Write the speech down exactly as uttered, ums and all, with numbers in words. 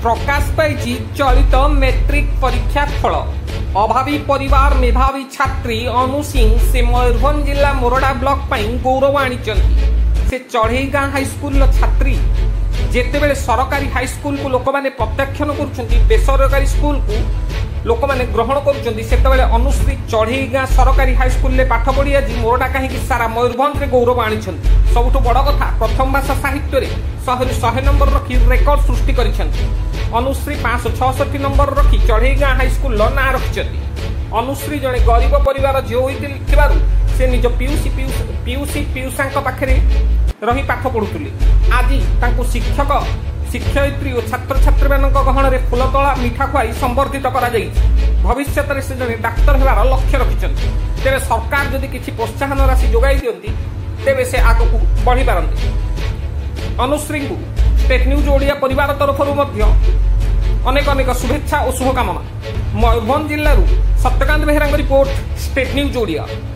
प्रकाश पाई चलित मैट्रिक परीक्षा फल। अभावी परिवार मेधावी छात्री अनु सिंह से मयूरभंज जिला मोरडा ब्लॉक पाई गौरव आनी। से चढ़ईगाँ हाईस्कूल छात्री जेतेबेले सरकारी हाईस्कूल को लोक मैंने प्रत्याख्यान कर बेसरकारी स्कूल को लोक मैंने ग्रहण कर अनुश्री चढ़ईगाँ सरकारी हाईस्कूल पाठ पढ़ी आज मोरडा कहीं सारा मयूरभंज में गौरव आनी। सबुठ बड़ कथा प्रथम भाषा साहित्य शहे शहे नंबर रखी रेकर्ड सृष्टि कर अनुश्री पांच छठी नंबर रखी चढ़ईगाँ हाईस्कूल ना रखी। अनुश्री जड़े गरीब परिवार झील होता से निज पीयूसी पीयूसी पीयूषा पाखे रही पाठ पढ़ुले। आज शिक्षक शिक्षयित्री और छात्र छात्री मान गहन में फूलतोला मिठा खुआई संबर्धित भविष्य में से जड़े डाक्तर होवार लक्ष्य रखिंट। तेरे सरकार जदि किसी प्रोत्साहन राशि जोगाई दियंती तेबे से आग को बढ़ी पारती। अनुश्री को स्टेट न्यूज ओडिया परिवार तरफ अनेक अनेक शुभेच्छा और शुभकामना। मयूरभंज जिलूर Satyakanta Behera report, State News Odia.